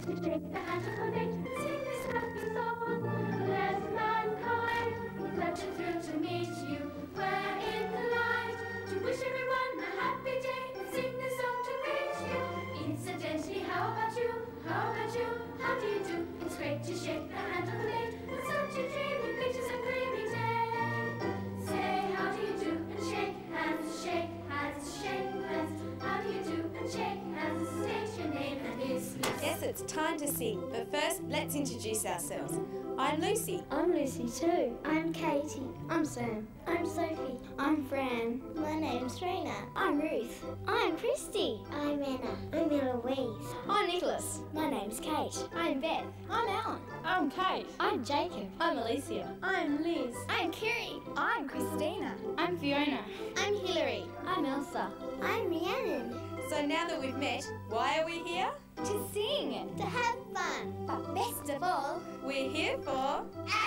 shake the hand of a mate and sing this happy song. Let mankind, such a thrill to meet you. We're in the light to wish everyone a happy day and sing this song to greet you. Incidentally, how about you? How about you? How do you do? It's great to shake the hand of a mate on such a dreamy, pictures and creamy day. Say how do you do and shake hands, shake hands, shake hands. How do you do and shake hands? State your name and business. Yes, it's time to sing, but first let's introduce ourselves. I'm Lucy. I'm Lucy too. I'm Katie. I'm Sam. I'm Sophie. I'm Fran. My name's Rena. I'm Ruth. I'm Christy. I'm Anna. I'm Eloise. I'm Nicholas. My name's Kate. I'm Beth. I'm Ellen. I'm Kate. I'm Jacob. I'm Alicia. I'm Liz. I'm Kiri. I'm Christina. I'm Fiona. I'm Hilary. I'm Elsa. I'm Rhiannon. So now that we've met, why are we here? To sing. To have fun. But best of all, We're here for...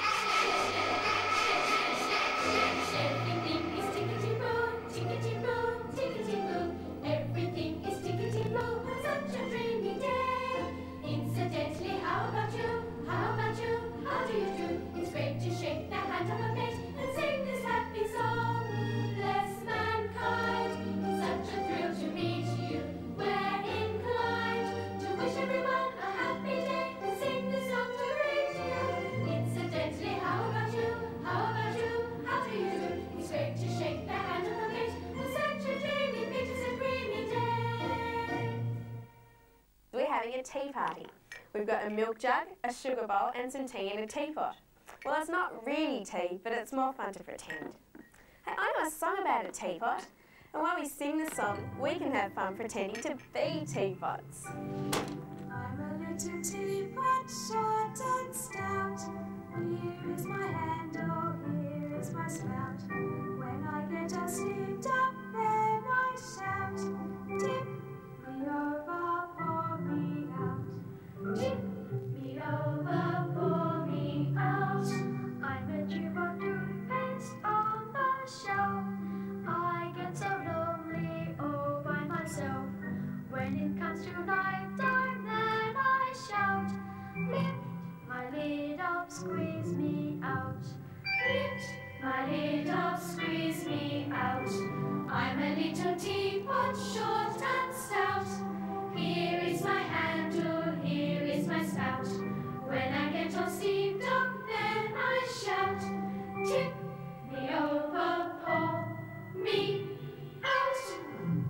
Everything is tickety-boo, tickety-boo, tickety-boo. Everything is tickety-boo on such a dreamy day. Incidentally, how about you? How about you? How do you do? It's great to shake the hand of a mate and sing this happy song. Bless mankind, it's such a thrill to meet you. We're inclined to wish everyone a happy day and sing this song to greet you. Incidentally, how about you? How about you? How do you do? It's great to shake the hand of a mate on such a dreamy, pictures and creamy day. We're having a tea party. We've got a milk jug, a sugar bowl and some tea in a teapot. Well, it's not really tea, but it's more fun to pretend. Hey, I know a song about a teapot, and while we sing the song, we can have fun pretending to be teapots. I'm a little teapot, short and stout. Here is my handle, here is my spout. When I get all steamed up, then I shout, tip me over, pour me out. Tip me over, pour me out. I'm a tube of toothpaste on the shelf. I get so lonely all by myself. When it comes to night time, then I shout, lift my lid up, squeeze me out. Lift my lid up, squeeze me out. I'm a little teapot, short and stout. Here is my handle, here is my spout. When I get all steamed up, then I shout, tip me over, pour me out.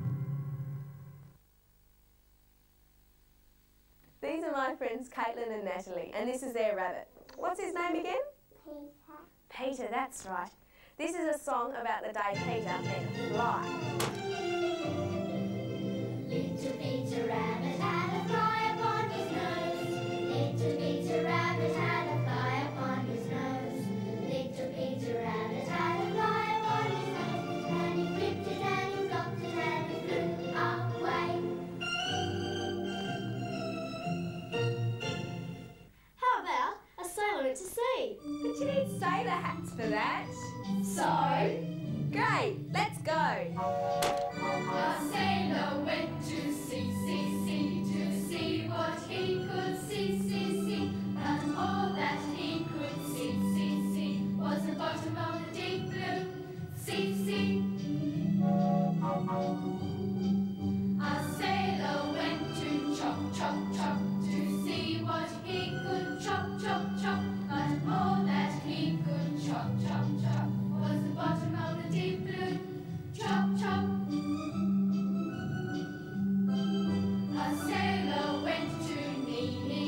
These are my friends Caitlin and Natalie, and this is their rabbit. What's his name again? Peter. Peter, that's right. This is a song about the day Peter met a fly. Little Peter Rabbit had a fly upon his nose. Little Peter Rabbit had a fly upon his nose. Little Peter Rabbit had a fly upon his nose. And he flipped it and he flopped it and he flew away. How about a sailor went to sea? But you need sailor hats for that. So, Great, let's go. a sailor went to sea, to see what he could see. And all that he could see was the bottom of the deep blue sea. A sailor went to chop, to see what he could chop. But all that he could chop was the bottom of the deep blue chop. A sailor went to knee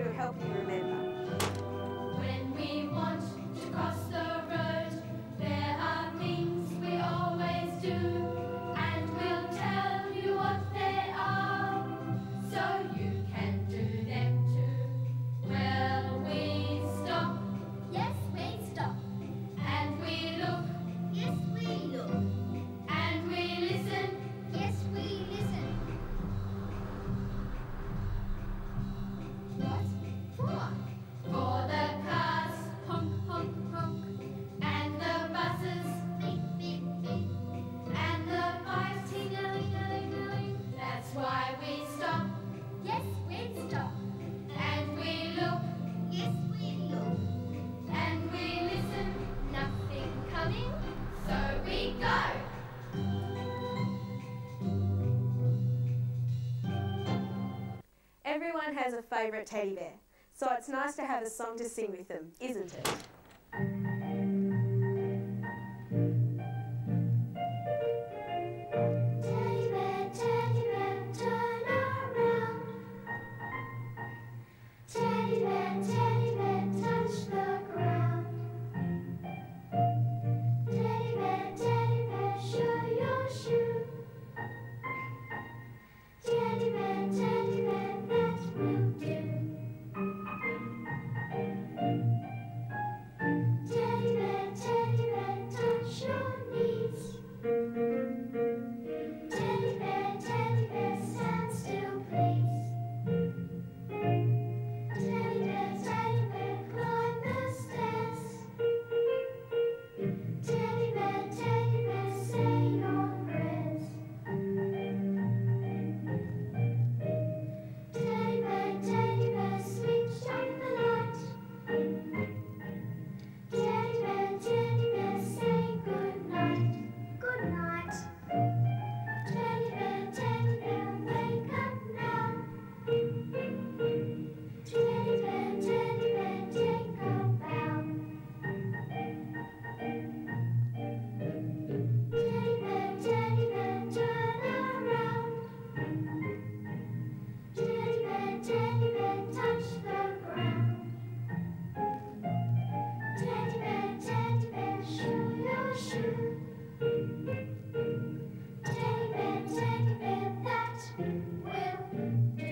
to help you remember. When we want to cross the road, there are things we always do, and we'll tell you what they are, so you can do them too. Well, we stop. Yes, we stop. And we look. Yes, we look. And we listen. Yes, we listen. What for? For the cars, honk, honk, honk, and the buses, Beep, beep, beep. and the bikes, ting-a-ling-a-ling-a-ling. That's why we stop, Yes, we stop. and we look, Yes, we look. and we listen. Nothing coming. So we go. Everyone has a favourite teddy bear, so it's nice to have a song to sing with them, isn't it? Teddy bear, turn around. Teddy bear, touch the ground. Teddy bear, show your shoe. Teddy bear, that will do. Teddy bear, touch your knees. Teddy bear, stand still, please. Teddy bear, climb the stairs. Teddy bear, say your prayers. Teddy bear, switch on the light. Teddy bear, say good night. Good night. Teddy bear, wake up now. Teddy bear, take a bow. Teddy bear, turn around. Teddy bear, touch the ground. Teddy bear, shoe your shoe. Teddy bear, that will do.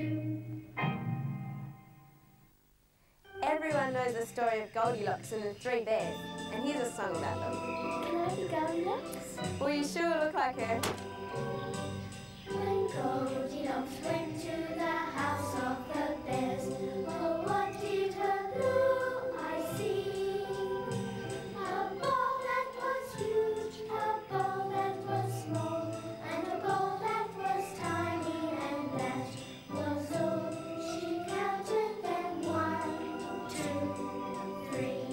Everyone knows the story of Goldilocks and the Three Bears, and here's a song about them. Can I be Goldilocks? Well, you sure look like her. When Goldilocks went to the house of the bears, oh, what did her blue eyes see? A ball that was huge, a ball that was small, and a ball that was tiny, and that was all. She counted them 1, 2, 3.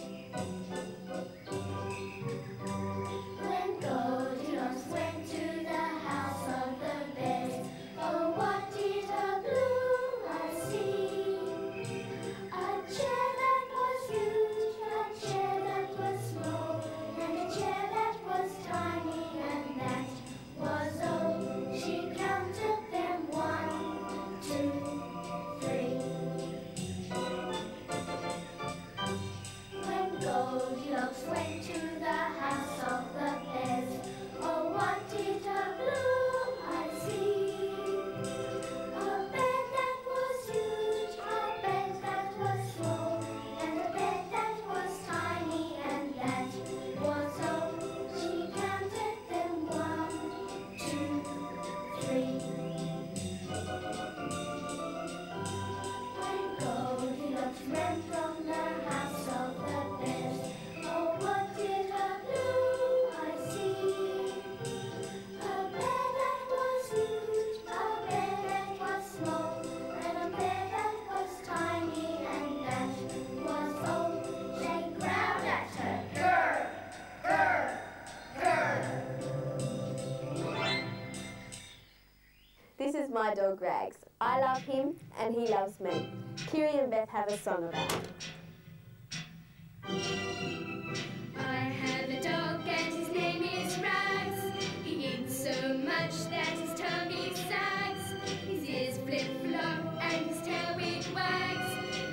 When Goldilocks went to the house of the bears, oh, what did her blue eyes see? A chair that was huge, a chair that was small, and a chair that was tiny, and that was all. She counted them 1, 2, 3. When Goldilocks went to the house of the bears, oh, what did her blue eyes see? A bed that was huge, a bed that was small, and a bed that was tiny, and that was all. She counted them 1, 2, 3. When Goldilocks ran from the house of the bears, oh, what did her blue eyes see? A bed that was huge, a bed that was small, and a bed that was tiny, and that was all. They growled at her, grr, grr, grr. This is my dog Rags. I love him and he loves me. Kiri and Beth have a song about him. I have a dog and his name is Rags. He eats so much that his tummy sags. His ears flip-flop and his tail it wags.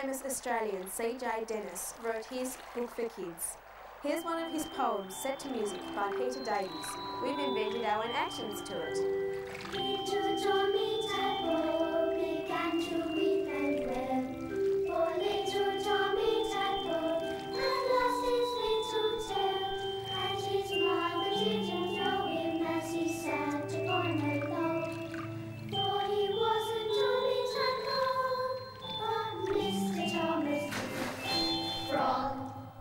famous Australian C.J. Dennis wrote his book for kids. Here's one of his poems set to music by Peter Davies. We've invented our own actions to it. Little Tommy Tadpole began to weep and wail. Poor little Tommy Tadpole had lost his little tail, and his mother didn't know him as he sat upon a log. For he wasn't Tommy Tadpole, but Mr. Thomas Frog.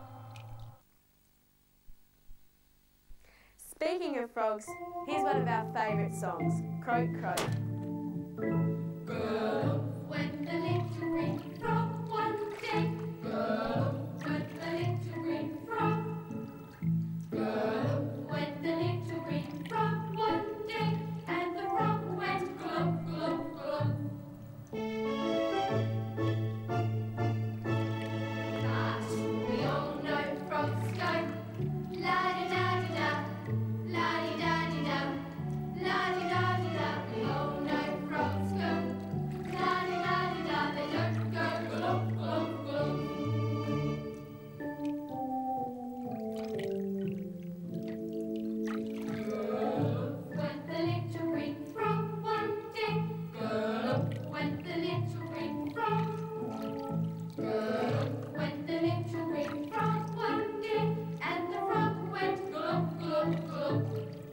Speaking of frogs, here's one of our favourite songs, Croak Croak. When the little green frog one day, when the little green frog, when the little green frog one day, and the frog went glug glug glug. But we all know frogs go la-di-da-di-da, la-di-da-di-da, la-di-da-di-da. We all know frogs go la-di-da-di-da. They don't go glug glug glug. When the little green frog one day, when the little green frog, when the little green frog one day, and the frog went glug glug glug.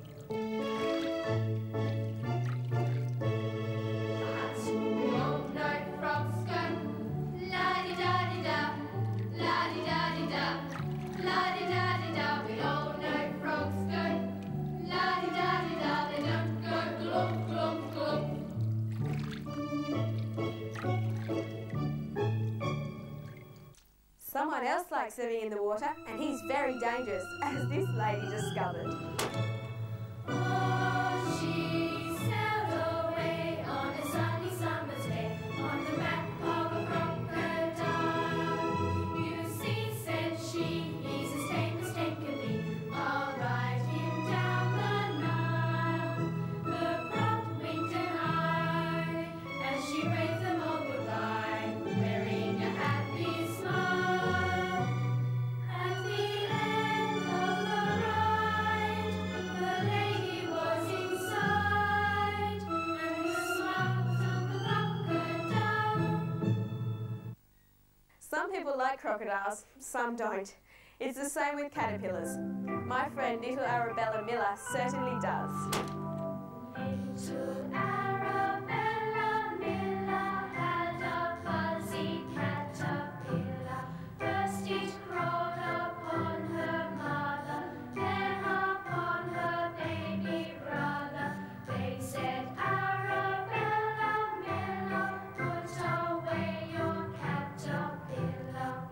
But we all know frogs go la-di-da-di-da, la-di-da-di-da, la-di-da-di-da. We all know frogs go la-di-da-di-da. They don't go glug glug glug. Someone else likes living in the water, and he's very dangerous, as this lady discovered. Oh, she sailed away on a sunny summer's day on the back of a crocodile. You see, said she, he's as tame as tame can be. I'll ride him down the Nile. The croc winked an eye as she waved them all goodbye, wearing a happy smile. At the end of the ride, the lady was inside, and the smiles of the crocodile. Some people like crocodiles, some don't. It's the same with caterpillars. My friend little Arabella Miller certainly does. Little Arabella Miller had a fuzzy caterpillar. First it crawled upon her mother, then upon her baby brother. They said, Arabella Miller, put away your caterpillar.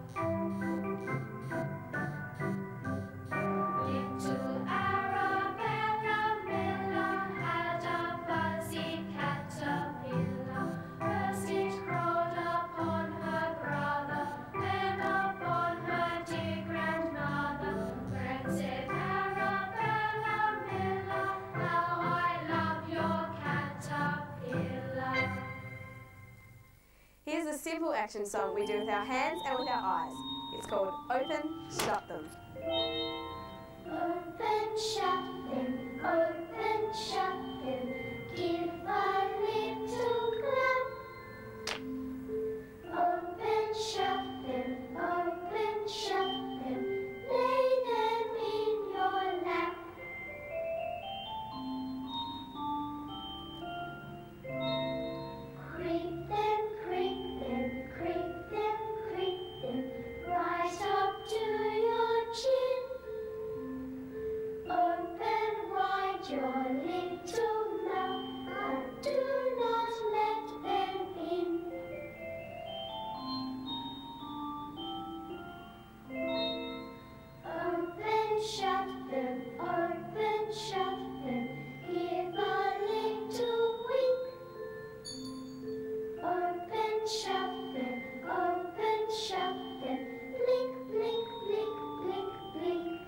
Little Arabella Miller had a fuzzy caterpillar. First it crawled upon her brother, then upon her dear grandmother. Friend said, Arabella Miller, how I love your caterpillar. Here's a simple action song we do with our hands and with our eyes. It's called Open, Shut Them. Open, shut them, open, shut them, give a little clap. Open, shut them, lay them in your lap. Creep them, creep them, creep them, creep them, right up to your chin. Open wide your little mouth and do not let them in. Open, shut them, give a little wink. Open, shut them, blink, blink, blink, blink, blink.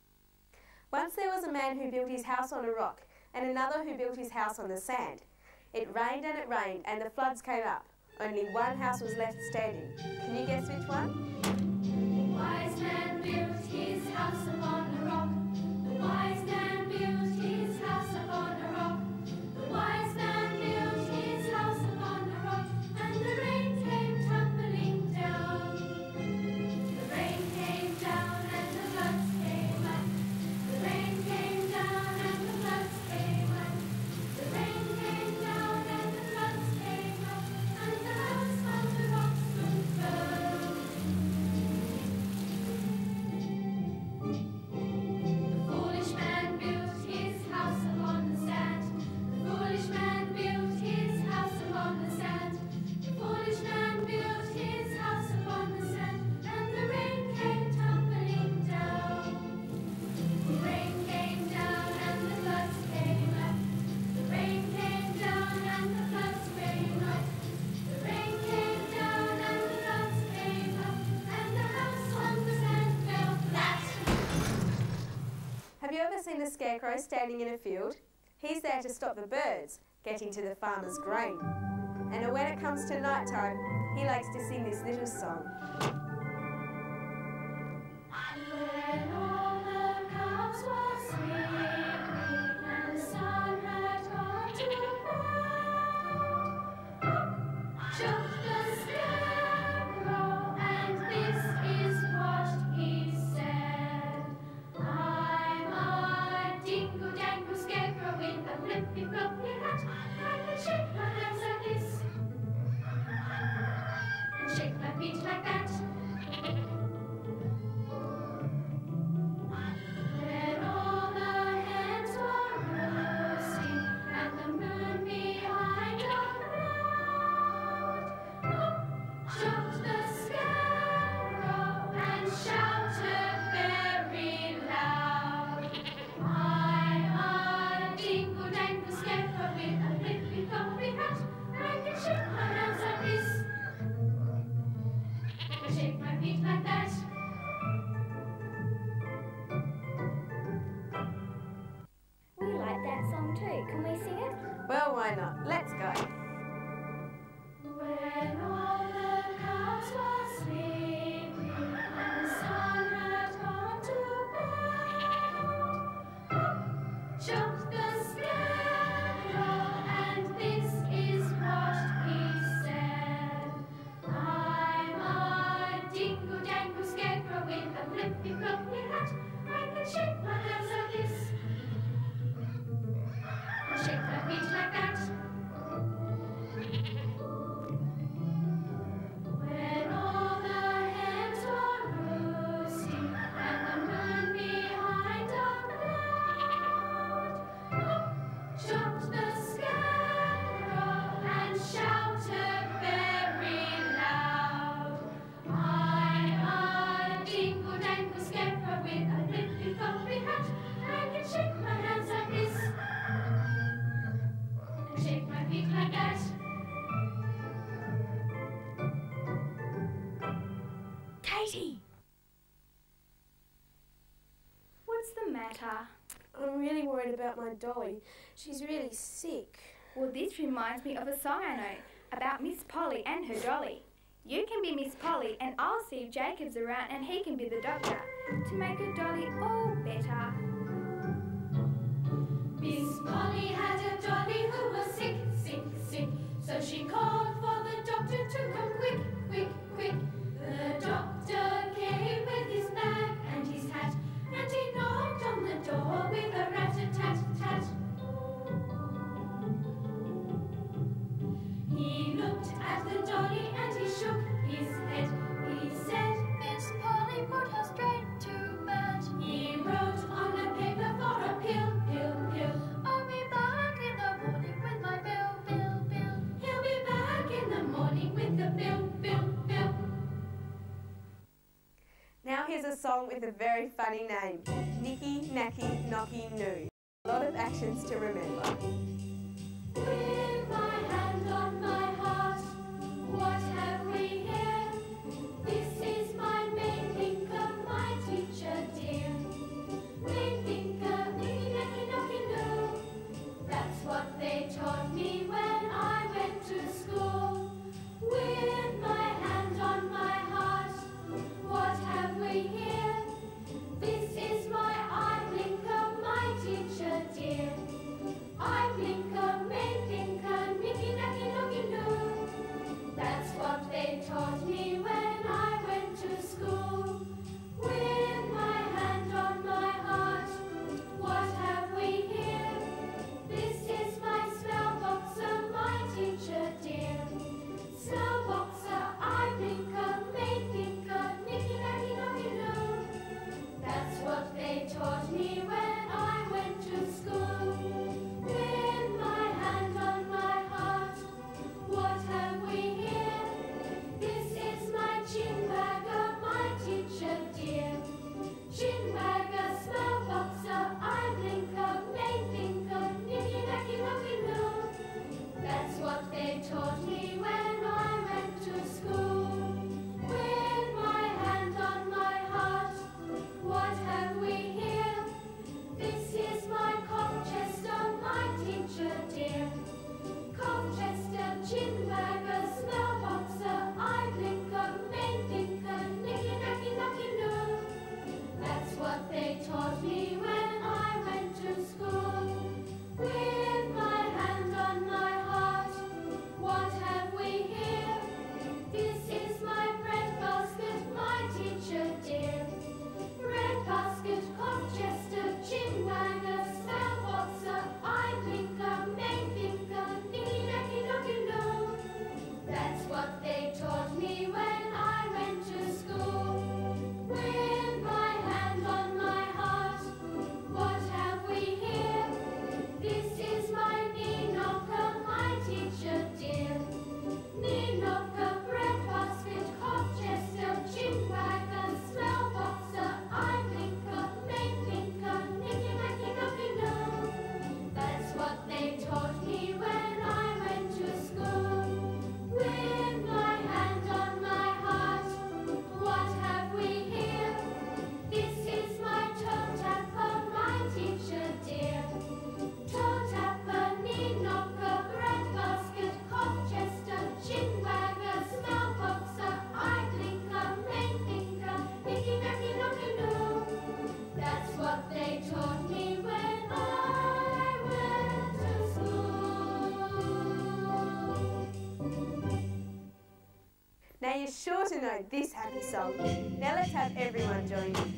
Once there was a man who built his house on a rock and another who built his house on the sand. It rained and the floods came up. Only one house was left standing. Can you guess which one? The wise man built his house upon a rock. The wise man built his house upon a rock. The wise man built his house upon a rock, and the rain came tumbling down. The rain came down and the floods came up. The rain came down and the floods came up. The rain came down and the floods came up, and the house on the rock soon fell. The foolish man built his house upon the sand. The foolish man built his house upon the sand. The foolish man built his house upon the sand, and the rain came tumbling down. The rain came down and the floods came up. The rain came down and the floods came up. The rain came down and the floods came up, and the house on the sand fell flat. Have you ever seen a scarecrow standing in a field? He's there to stop the birds getting to the farmer's grain. And when it comes to night time, he likes to sing this little song. When all the cows were sleeping and the sun had gone to bed, jumped the scarecrow, and this is what he said. I'm a dingle-dangle scarecrow with a flippy-floppy hat. I can shake my hands like this and shake my feet like that. When all the hens were roosting and the moon behind a cloud, up jumped the scarecrow and shouted very loud. I'm a dingle-dangle scarecrow with a flippy-floppy hat. I can shake my hands like this and shake my feet like that. We like that song too. Can we sing it? Well, why not? Let's go. When all the cows were sleeping and the sun had gone to bed, up jumped the scarecrow, and this is what he said. I'm a dingle-dangle scarecrow with a flippy-floppy hat. I can shake my hands like this and shake my feet like that. When all the hens were roosting and the moon behind a cloud, up jumped the scarecrow and shouted very loud. I'm a dingle-dangle scarecrow with a flippy-floppy hat. I can shake my hands like this and shake my feet like that. Katie! What's the matter? I'm really worried about my dolly. She's really sick. Well, this reminds me of a song I know about Miss Polly and her dolly. You can be Miss Polly and I'll see if Jacob's around and he can be the doctor to make her dolly all better. Miss Polly had a dolly who was sick, sick, sick. So she called for the doctor to come quick, quick, quick. The doctor came with his bag and his hat, and he knocked on the door with a rat-a-tat-tat. He looked at the dolly and he shook his head. He said, Miss Polly put her straight to bed. He wrote on a paper for a pill, pill, pill. I'll be back in the morning with my bill, bill, bill. He'll be back in the morning with the bill, bill, bill. Now here's a song with a very funny name. Nicky, Nacky, Knocky, Noo. A lot of actions to remember. With my hand on my heart, what have we here? This is my main thinker, my teacher dear. Main thinker, nicky, nacky, knocky, noo. That's what they taught me when what they taught me when I went to school. With my hand on my heart, what have we here? This is my knee-knocker, my teacher dear. Knee-knocker, bread basket, cough chester, chin wagger, smell boxer, eye blinker, make blinker, nicky-nacky-knocky-no. That's what they taught me when I went to school. With my hand on my heart, what have we here? This is my toe tapper, my teacher dear. Toe tapper, knee knocker, bread basket, cough chester, chin wagger, smell boxer, eye blinker, main thinker, nicky nacky knocky no. That's what they taught me when I went to school. Now you're sure to know this happy song. Now let's have everyone join in.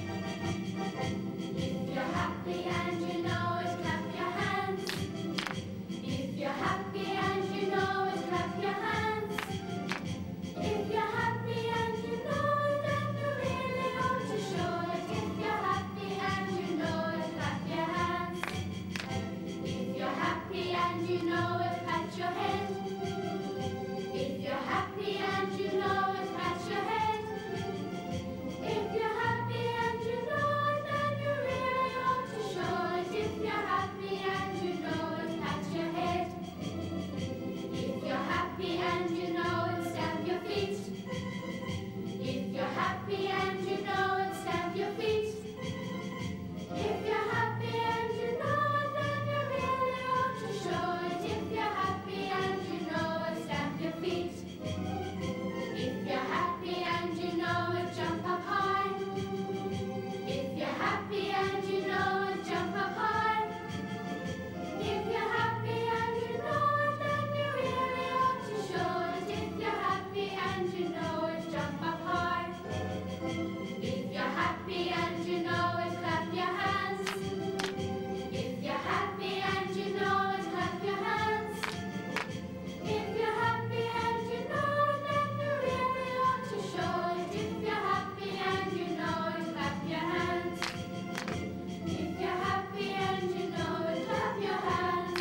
If you're happy and you know it, clap your hands. If you're happy and you know it, clap your hands. If you're happy and you know it, then you really ought to show it. If you're happy and you know it, clap your hands. If you're happy and you know it, pat your head. If you're happy and you know it, pat your head. If you're happy and you know it, then you really ought to show it. If you're happy and you know it, pat your head. If you're happy and you know it, stamp your feet. If you're happy and you know it, stamp your feet. If you're happy and you know it, then you really ought to show it. If you're happy and you know it, stamp your feet. If you're happy and you know it, jump up high. If you're happy and you know it, jump up high. If you're happy and you know it, then you really ought to show it. If you're happy and you know it, jump up high. If you're happy and you know it, clap your hands. If you're happy and you know it, clap your hands. If you're happy and you know it, then you really ought to show it. If you're happy and you know it, clap your hands. If you're happy and you know it, clap your hands.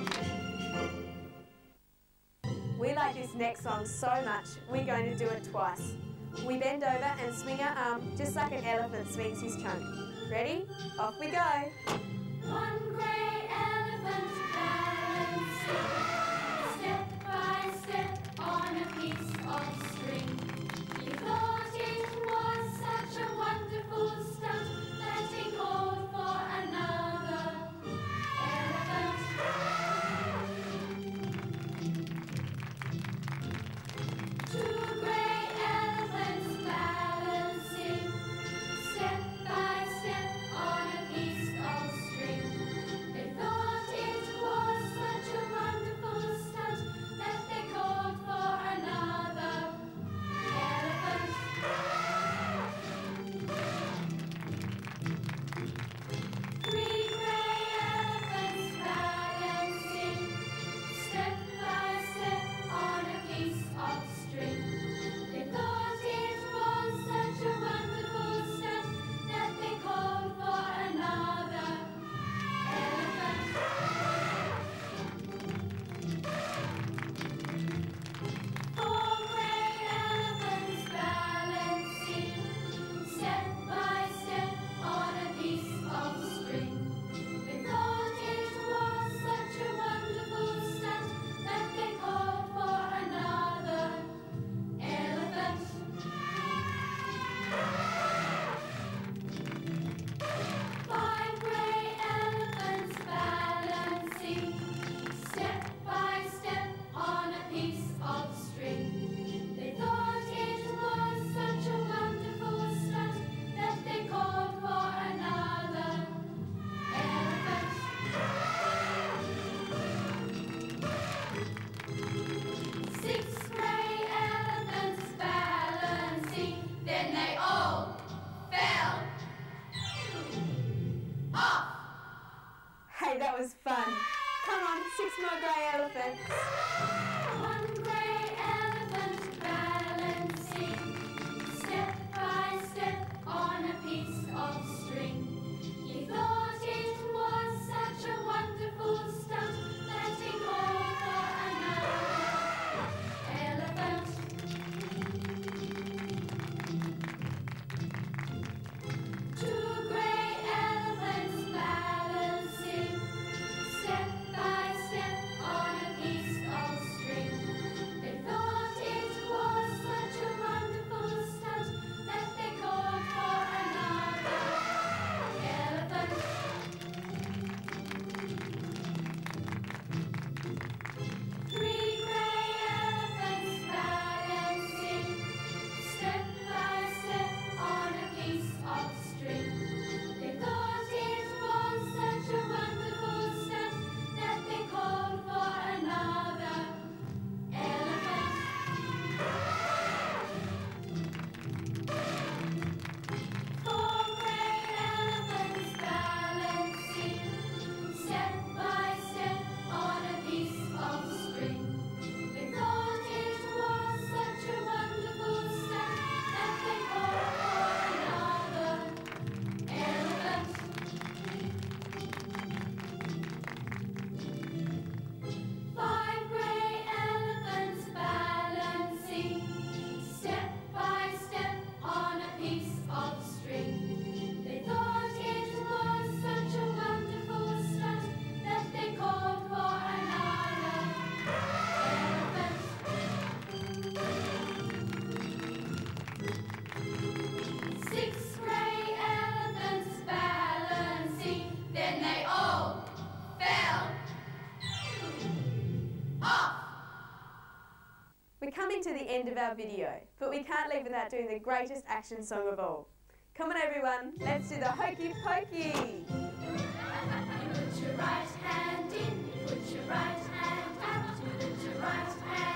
We like this next song so much, we're going to do it twice. We bend over and swing our arm just like an elephant swings his trunk. Ready? Off we go. One grey elephant balancing, step by step on a piece of string. He thought it was such a wonderful stunt that he called for another elephant. Two grey elephants balancing, step by step on a piece of string. coming to the end of our video, but we can't leave without doing the greatest action song of all. Come on everyone, let's do the hokey pokey! Put your right hand in, put your right hand out, put your right hand